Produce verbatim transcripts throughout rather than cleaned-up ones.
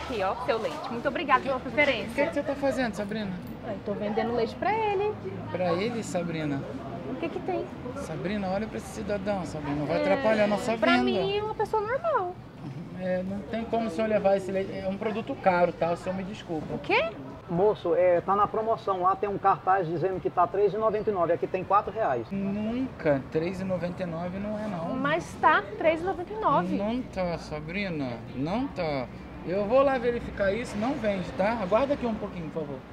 Aqui, ó, seu leite. Muito obrigada pela O que, preferência. que você tá fazendo, Sabrina? Eu tô vendendo leite pra ele. Pra ele, Sabrina? O que que tem? Sabrina, olha pra esse cidadão, Sabrina. Não vai atrapalhar a nossa Pra venda. mim é uma pessoa normal. É, não tem como o senhor levar esse leite. É um produto caro, tá? O senhor me desculpa. O quê? Moço, é, tá na promoção lá, tem um cartaz dizendo que tá três reais e noventa e nove centavos, aqui tem quatro reais. Nunca. três reais e noventa e nove centavos não é, não. Mas tá três reais e noventa e nove centavos. Não tá, Sabrina. Não tá. Eu vou lá verificar isso. Não vende, tá? Aguarda aqui um pouquinho, por favor.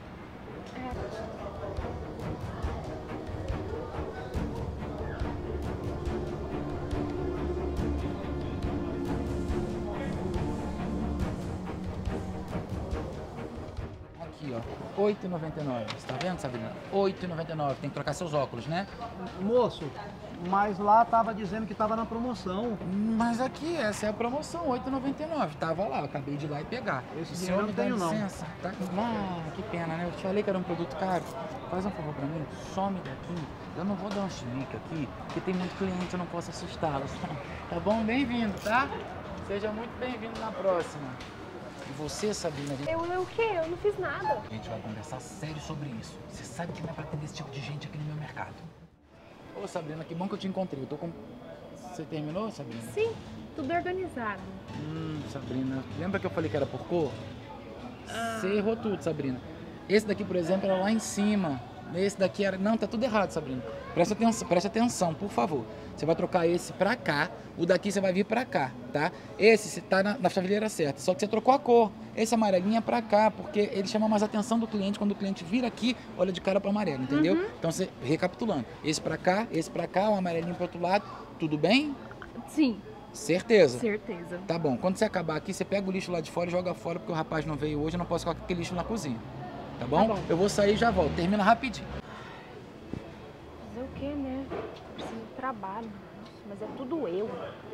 Aqui, ó. oito reais e noventa e nove centavos. Tá vendo, Sabrina? oito reais e noventa e nove centavos. Tem que trocar seus óculos, né? Moço, mas lá tava dizendo que tava na promoção. Mas aqui, essa é a promoção, oito reais e noventa e nove centavos. Tava lá, eu acabei de ir lá e pegar. Esse O dinheiro senhor eu me não dá tenho, não. licença, tá? Ah, que pena, né? Eu te falei que era um produto caro. Faz um favor pra mim, some daqui. Eu não vou dar um chilique aqui, porque tem muito cliente, eu não posso assustá-los. Tá bom? Bem-vindo, tá? Seja muito bem-vindo na próxima. E você, Sabrina, a gente... Eu, eu o quê? Eu não fiz nada. a gente vai conversar sério sobre isso. Você sabe que não é pra atender esse tipo de gente aqui no meu mercado. Ô, Sabrina, que bom que eu te encontrei. Eu tô com... Você terminou, Sabrina? Sim, tudo organizado. Hum, Sabrina, lembra que eu falei que era por cor? Você errou tudo, Sabrina. Esse daqui, por exemplo, era lá em cima. Esse daqui era... Não, tá tudo errado, Sabrina. Presta atenção, presta atenção, por favor. Você vai trocar esse pra cá, o daqui você vai vir pra cá, tá? Esse você tá na, na chaveira certa, só que você trocou a cor. Esse amarelinho é pra cá, porque ele chama mais a atenção do cliente. Quando o cliente vira aqui, olha de cara pro amarelo, entendeu? Uhum. Então, você, recapitulando. Esse pra cá, esse pra cá, o amarelinho pro outro lado. Tudo bem? Sim, Certeza? certeza. Tá bom, quando você acabar aqui, você pega o lixo lá de fora e joga fora, porque o rapaz não veio hoje, eu não posso colocar aquele lixo na cozinha. Tá bom? Tá bom. Eu vou sair e já volto. Termina rapidinho. Fazer o quê, né? Preciso de trabalho. Nossa, mas é tudo eu.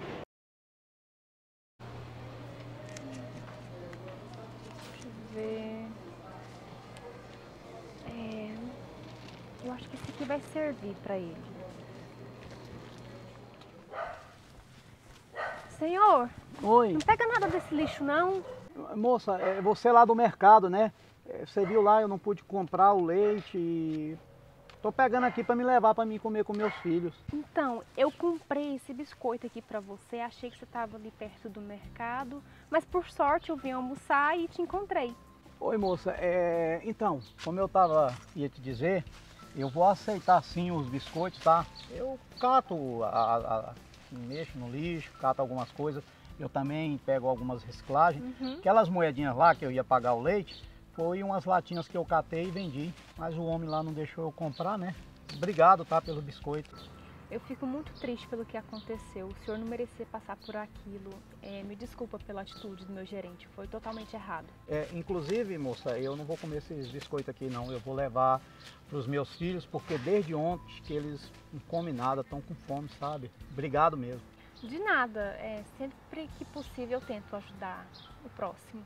Deixa eu ver. É, eu acho que esse aqui vai servir pra ele. Senhor, Oi. não pega nada desse lixo, não. Moça, é você lá do mercado, né? É, Você viu lá, eu não pude comprar o leite e... Tô pegando aqui pra me levar pra mim comer com meus filhos. Então, eu comprei esse biscoito aqui pra você. Achei que você estava ali perto do mercado. Mas por sorte eu vim almoçar e te encontrei. Oi, moça, é... então, como eu tava, ia te dizer, eu vou aceitar sim os biscoitos, tá? Eu cato, a, a, a- mexo no lixo, cato algumas coisas. Eu também pego algumas reciclagens. Uhum. Aquelas moedinhas lá que eu ia pagar o leite, foi umas latinhas que eu catei e vendi. Mas o homem lá não deixou eu comprar, né? Obrigado, tá, pelo biscoito. Eu fico muito triste pelo que aconteceu. O senhor não merecia passar por aquilo. É, me desculpa pela atitude do meu gerente. Foi totalmente errado. É, inclusive, moça, eu não vou comer esses biscoitos aqui não. Eu vou levar para os meus filhos, porque desde ontem que eles não comem nada, estão com fome, sabe? Obrigado mesmo. De nada. É, sempre que possível eu tento ajudar o próximo.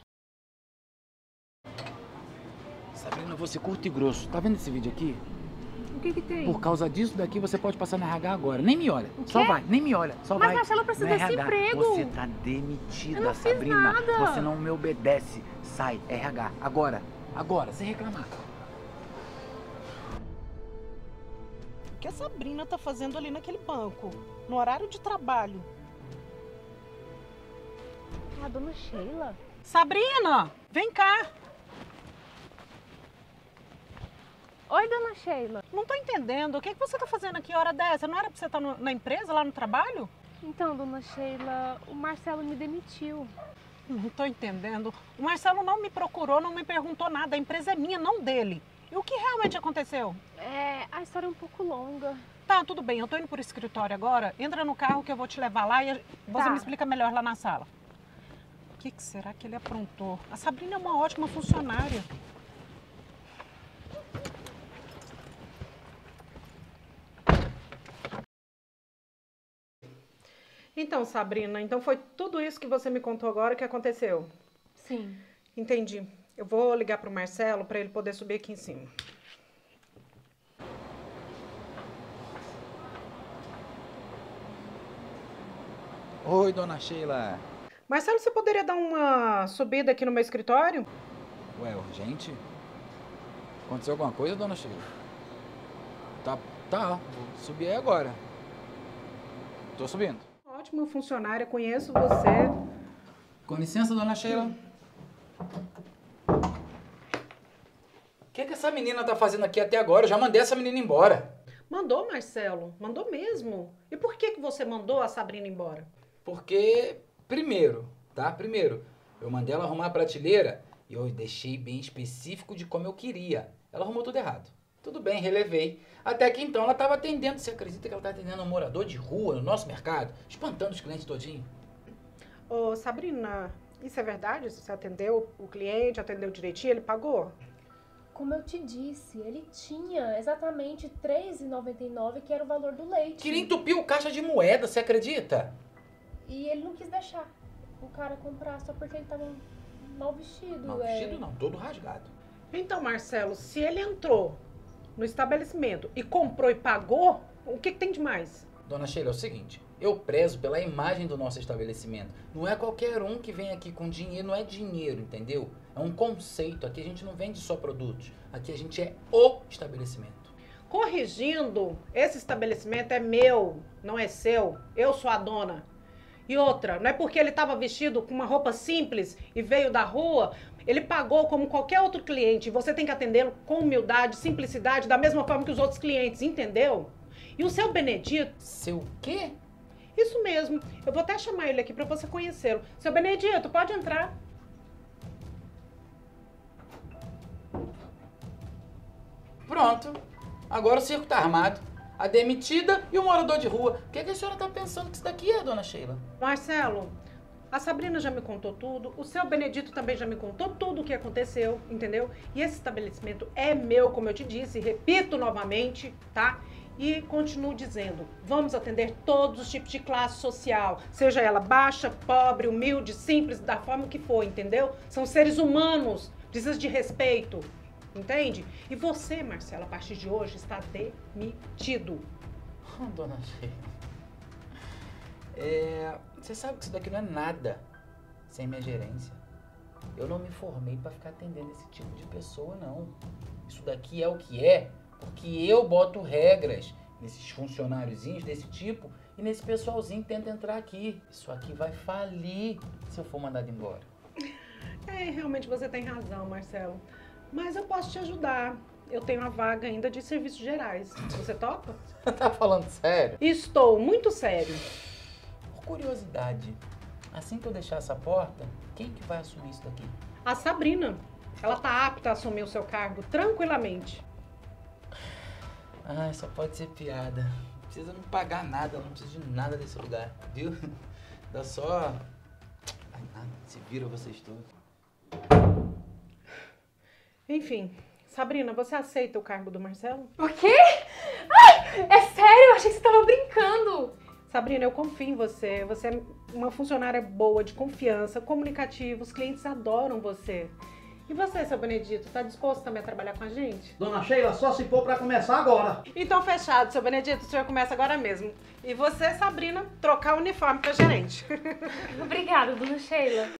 Sabrina, eu vou ser curto e grosso. Tá vendo esse vídeo aqui? O que que tem? Por causa disso daqui, você pode passar no R H agora. Nem me olha. O Só quê? vai, nem me olha. Só Mas, vai. Marcelo, eu preciso No desse R H. emprego. Você tá demitida, Eu não fiz Sabrina. nada. Você não me obedece. Sai, R H. Agora. Agora, sem reclamar. O que a Sabrina tá fazendo ali naquele banco? No horário de trabalho? A dona Sheila. Sabrina, vem cá! Oi, dona Sheila. Não tô entendendo. O que, que você tá fazendo aqui hora dessa? Não era pra você estar no- na empresa, lá no trabalho? Então, dona Sheila, o Marcelo me demitiu. Não tô entendendo. O Marcelo não me procurou, não me perguntou nada. A empresa é minha, não dele. E o que realmente aconteceu? É, a história é um pouco longa. Tá, tudo bem. Eu tô indo pro escritório agora. Entra no carro que eu vou te levar lá e você Tá. me explica melhor lá na sala. O que, que será que ele aprontou? A Sabrina é uma ótima funcionária. Então, Sabrina, então foi tudo isso que você me contou agora que aconteceu? Sim. Entendi. Eu vou ligar pro Marcelo para ele poder subir aqui em cima. Oi, dona Sheila. Marcelo, você poderia dar uma subida aqui no meu escritório? Ué, urgente? Aconteceu alguma coisa, dona Sheila? Tá, tá, vou subir aí agora. Tô subindo. Ótima funcionária, conheço você. Com licença, dona Sheila. O que, que essa menina tá fazendo aqui até agora? Eu já mandei essa menina embora. Mandou, Marcelo? Mandou mesmo. E por que, que você mandou a Sabrina embora? Porque, primeiro, tá? Primeiro, eu mandei ela arrumar a prateleira e eu deixei bem específico de como eu queria. Ela arrumou tudo errado. Tudo bem, relevei. Até que então ela estava atendendo. Você acredita que ela tá atendendo um morador de rua no nosso mercado? Espantando os clientes todinho. Ô, Sabrina, isso é verdade? Você atendeu o cliente, atendeu direitinho, ele pagou? Como eu te disse, ele tinha exatamente três reais e noventa e nove centavos, que era o valor do leite. Queria entupir o caixa de moeda, você acredita? E ele não quis deixar o cara comprar só porque ele tava mal vestido. Não, é... vestido não, todo rasgado. Então, Marcelo, se ele entrou no estabelecimento e comprou e pagou, o que, que tem de mais? Dona Sheila, é o seguinte, eu prezo pela imagem do nosso estabelecimento. Não é qualquer um que vem aqui com dinheiro, não é dinheiro, entendeu? É um conceito. Aqui a gente não vende só produtos. Aqui a gente é o estabelecimento. Corrigindo, esse estabelecimento é meu, não é seu. Eu sou a dona. E outra, não é porque ele estava vestido com uma roupa simples e veio da rua, ele pagou como qualquer outro cliente. Você tem que atendê-lo com humildade, simplicidade, da mesma forma que os outros clientes, entendeu? E o seu Benedito... Seu quê? Isso mesmo. Eu vou até chamar ele aqui para você conhecê-lo. Seu Benedito, pode entrar. Pronto. Agora o circo tá armado. A demitida e o morador de rua. O que, é que a senhora tá pensando que isso daqui é, dona Sheila? Marcelo, a Sabrina já me contou tudo, o seu Benedito também já me contou tudo o que aconteceu, entendeu? E esse estabelecimento é meu, como eu te disse, repito novamente, tá? E continuo dizendo, vamos atender todos os tipos de classe social, seja ela baixa, pobre, humilde, simples, da forma que for, entendeu? São seres humanos, precisa de respeito, entende? E você, Marcelo, a partir de hoje está demitido. Oh, dona Sheila, é, você sabe que isso daqui não é nada sem minha gerência. Eu não me formei para ficar atendendo esse tipo de pessoa, não. Isso daqui é o que é, porque eu boto regras nesses funcionáriozinhos desse tipo e nesse pessoalzinho que tenta entrar aqui. Isso aqui vai falir se eu for mandado embora. É, realmente você tem razão, Marcelo. Mas eu posso te ajudar. Eu tenho uma vaga ainda de serviços gerais. Você topa? Tá falando sério? Estou muito sério. Por curiosidade, assim que eu deixar essa porta, quem que vai assumir isso daqui? A Sabrina. Ela tá apta a assumir o seu cargo tranquilamente. Ai, só pode ser piada. Não precisa não pagar nada, não precisa de nada desse lugar, viu? Dá só... Ai, nada, se vira vocês todos. Enfim, Sabrina, você aceita o cargo do Marcelo? O quê? Ai, é sério? Eu achei que você tava brincando. Sabrina, eu confio em você. Você é uma funcionária boa, de confiança, comunicativa. Os clientes adoram você. E você, seu Benedito, tá disposto também a trabalhar com a gente? Dona Sheila, só se for para começar agora. Então, fechado, seu Benedito, o senhor começa agora mesmo. E você, Sabrina, trocar o uniforme pra gerente. Obrigada, dona Sheila.